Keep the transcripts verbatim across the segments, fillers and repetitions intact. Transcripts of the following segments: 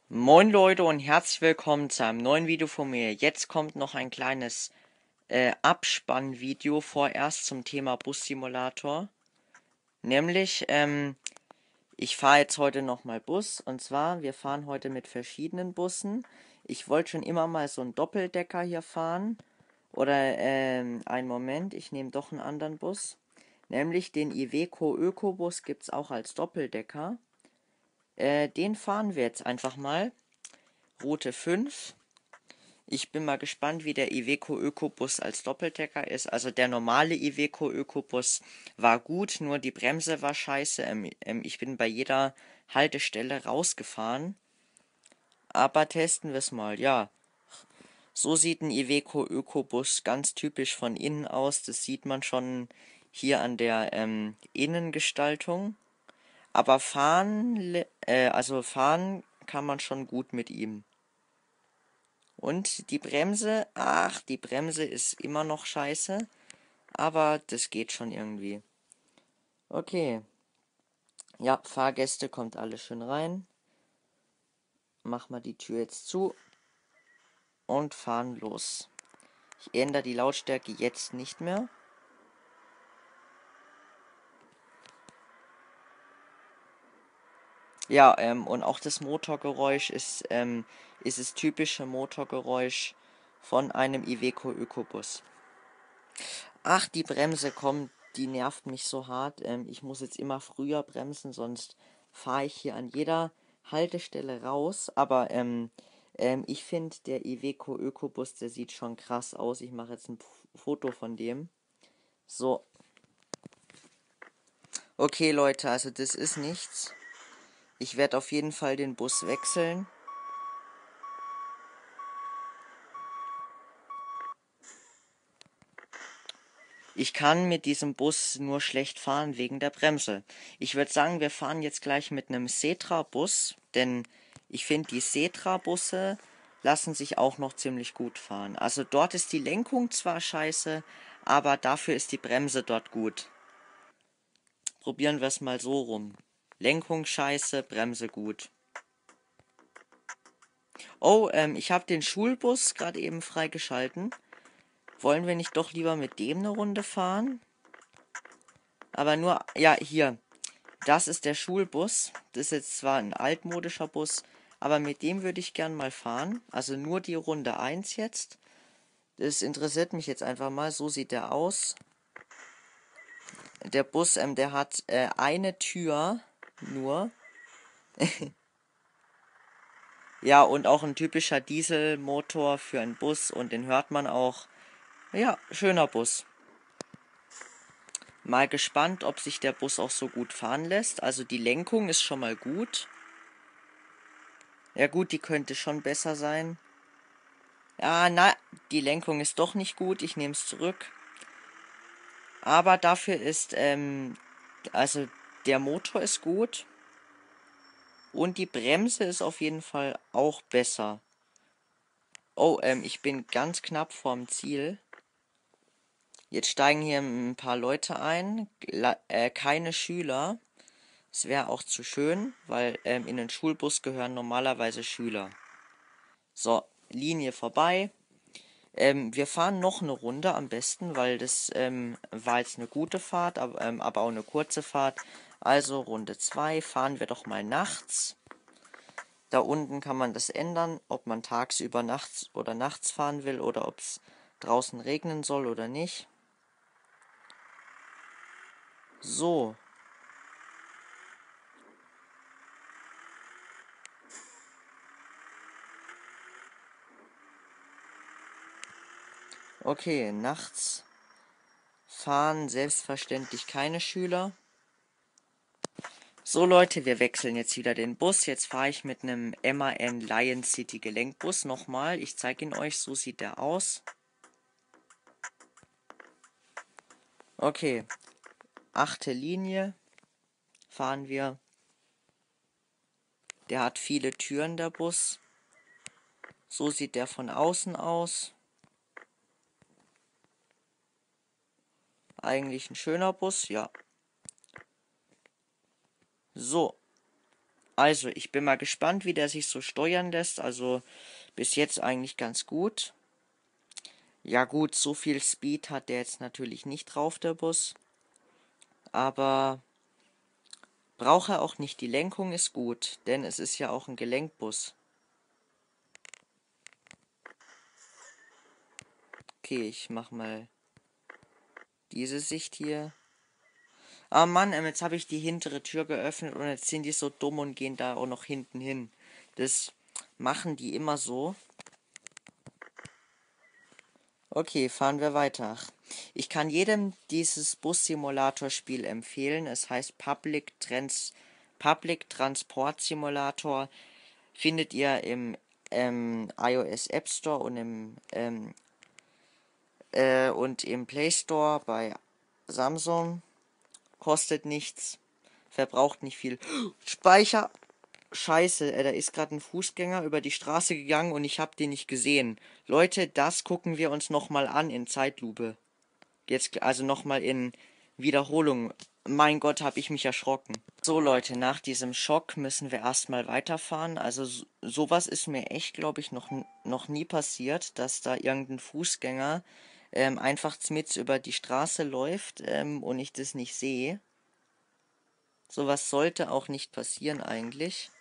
Moin Leute und herzlich willkommen zu einem neuen Video von mir. Jetzt kommt noch ein kleines äh, Abspannvideo vorerst zum Thema Bussimulator. Nämlich, ähm, ich fahre jetzt heute nochmal Bus, und zwar, wir fahren heute mit verschiedenen Bussen. Ich wollte schon immer mal so einen Doppeldecker hier fahren. Oder, ähm, einen Moment, ich nehme doch einen anderen Bus. Nämlich den Iveco Ökobus gibt es auch als Doppeldecker. Äh, den fahren wir jetzt einfach mal. Route fünf. Ich bin mal gespannt, wie der Iveco Ökobus als Doppeldecker ist. Also der normale Iveco Ökobus war gut, nur die Bremse war scheiße. Ähm, ähm, ich bin bei jeder Haltestelle rausgefahren. Aber testen wir es mal. Ja, so sieht ein Iveco Ökobus ganz typisch von innen aus. Das sieht man schon hier an der ähm, Innengestaltung. Aber fahren, le- äh, also fahren kann man schon gut mit ihm. Und die Bremse, ach, die Bremse ist immer noch scheiße, aber das geht schon irgendwie. Okay, ja, Fahrgäste, kommt alles schön rein. Mach mal die Tür jetzt zu und fahren los. Ich ändere die Lautstärke jetzt nicht mehr. Ja, ähm, und auch das Motorgeräusch ist, ähm, ist das typische Motorgeräusch von einem Iveco Ökobus. Ach, die Bremse, komm, die nervt mich so hart. Ähm, ich muss jetzt immer früher bremsen, sonst fahre ich hier an jeder Haltestelle raus. Aber ähm, ähm, ich finde, der Iveco Ökobus, der sieht schon krass aus. Ich mache jetzt ein P- Foto von dem. So, okay Leute, also das ist nichts. Ich werde auf jeden Fall den Bus wechseln. Ich kann mit diesem Bus nur schlecht fahren wegen der Bremse. Ich würde sagen, wir fahren jetzt gleich mit einem Setra-Bus, denn ich finde, die Setra-Busse lassen sich auch noch ziemlich gut fahren. Also dort ist die Lenkung zwar scheiße, aber dafür ist die Bremse dort gut. Probieren wir es mal so rum. Lenkung scheiße, Bremse gut. Oh, ähm, ich habe den Schulbus gerade eben freigeschalten. Wollen wir nicht doch lieber mit dem eine Runde fahren? Aber nur, ja, hier. Das ist der Schulbus. Das ist jetzt zwar ein altmodischer Bus, aber mit dem würde ich gern mal fahren. Also nur die Runde eins jetzt. Das interessiert mich jetzt einfach mal. So sieht der aus. Der Bus, ähm, der hat äh, eine Tür nur. Ja, und auch ein typischer Dieselmotor für einen Bus, und den hört man auch. Ja, schöner Bus. Mal gespannt, ob sich der Bus auch so gut fahren lässt. Also die Lenkung ist schon mal gut. Ja gut, die könnte schon besser sein. Ja, na, die Lenkung ist doch nicht gut. Ich nehme es zurück. Aber dafür ist, ähm, also der Motor ist gut. Und die Bremse ist auf jeden Fall auch besser. Oh, ähm, ich bin ganz knapp vorm Ziel. Jetzt steigen hier ein paar Leute ein. La äh, keine Schüler. Es wäre auch zu schön, weil ähm, in den Schulbus gehören normalerweise Schüler. So, Linie vorbei. Ähm, wir fahren noch eine Runde am besten, weil das ähm, war jetzt eine gute Fahrt, aber, ähm, aber auch eine kurze Fahrt. Also Runde zwei fahren wir doch mal nachts. Da unten kann man das ändern, ob man tagsüber nachts oder nachts fahren will oder ob es draußen regnen soll oder nicht. So. Okay, nachts fahren selbstverständlich keine Schüler. So Leute, wir wechseln jetzt wieder den Bus. Jetzt fahre ich mit einem M A N Lion City Gelenkbus nochmal. Ich zeige ihn euch, so sieht der aus. Okay, achte Linie fahren wir. Der hat viele Türen, der Bus. So sieht der von außen aus. Eigentlich ein schöner Bus, ja. So, Also, ich bin mal gespannt, wie der sich so steuern lässt. Also, bis jetzt eigentlich ganz gut. Ja gut, so viel Speed hat der jetzt natürlich nicht drauf, der Bus. Aber braucht er auch nicht. Die Lenkung ist gut, denn es ist ja auch ein Gelenkbus. Okay, ich mach mal diese Sicht hier. Ah Mann, ähm, jetzt habe ich die hintere Tür geöffnet und jetzt sind die so dumm und gehen da auch noch hinten hin. Das machen die immer so. Okay, fahren wir weiter. Ich kann jedem dieses Bus-Simulator-Spiel empfehlen. Es heißt Public Trans Public Transport Simulator. Findet ihr im ähm, iOS App Store und im ähm, äh, und im Play Store bei Samsung. Kostet nichts, verbraucht nicht viel Speicher. Scheiße, äh, da ist gerade ein Fußgänger über die Straße gegangen und ich habe den nicht gesehen. Leute, das gucken wir uns nochmal an in Zeitlupe. Jetzt also nochmal in Wiederholung. Mein Gott, habe ich mich erschrocken. So Leute, nach diesem Schock müssen wir erstmal weiterfahren. Also so, sowas ist mir echt, glaube ich, noch, noch nie passiert, dass da irgendein Fußgänger ähm, einfach mit über die Straße läuft ähm, und ich das nicht sehe. Sowas sollte auch nicht passieren eigentlich.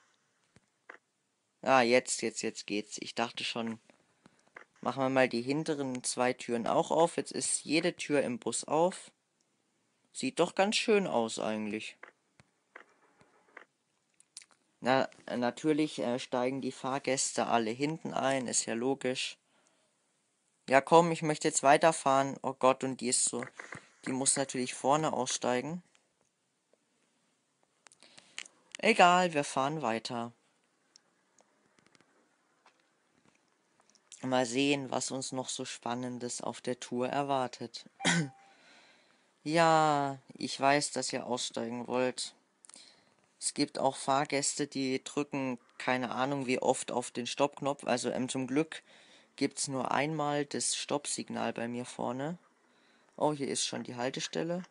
Ah, jetzt, jetzt, jetzt geht's. Ich dachte schon, machen wir mal die hinteren zwei Türen auch auf. Jetzt ist jede Tür im Bus auf. Sieht doch ganz schön aus eigentlich. Na, natürlich äh, steigen die Fahrgäste alle hinten ein, ist ja logisch. Ja, komm, ich möchte jetzt weiterfahren. Oh Gott, und die ist so, die muss natürlich vorne aussteigen. Egal, wir fahren weiter. Mal sehen, was uns noch so Spannendes auf der Tour erwartet. Ja, ich weiß, dass ihr aussteigen wollt. Es gibt auch Fahrgäste, die drücken keine Ahnung wie oft auf den Stoppknopf. Also ähm, zum Glück gibt es nur einmal das Stoppsignal bei mir vorne. Oh, hier ist schon die Haltestelle.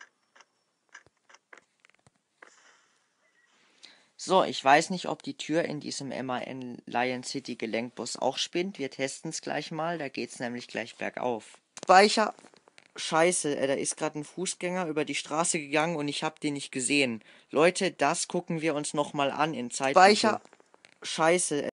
So, ich weiß nicht, ob die Tür in diesem M A N Lion City Gelenkbus auch spinnt. Wir testen es gleich mal. Da geht es nämlich gleich bergauf. Speicher. Scheiße, äh, da ist gerade ein Fußgänger über die Straße gegangen und ich habe den nicht gesehen. Leute, das gucken wir uns nochmal an in Zeitlupe. Speicher. Scheiße.